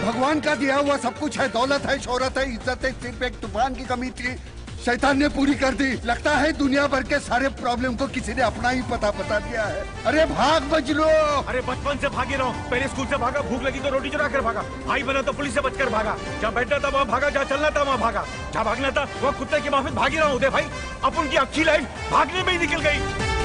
भगवान का दिया हुआ सब कुछ है, दौलत है, शोहरत है, इज्जत है, सिर्फ एक तूफान की कमी थी, शैतान ने पूरी कर दी। लगता है दुनिया भर के सारे प्रॉब्लम को किसी ने अपना ही पता बता दिया है। अरे भाग बजलो। अरे बचपन से भागी रहा हूँ, पहले स्कूल से भागा, भूख लगी तो रोटी चुरा कर भागा, भाई बना तो पुलिस से बचकर भागा, जहाँ बैठना था वहाँ भागा, जहाँ चलना था वहाँ भागा, जहाँ भागना था वहाँ कुत्ते की माफिक भागी रहा हूँ। भाई अपन की अच्छी लाइफ भागने में ही निकल गई।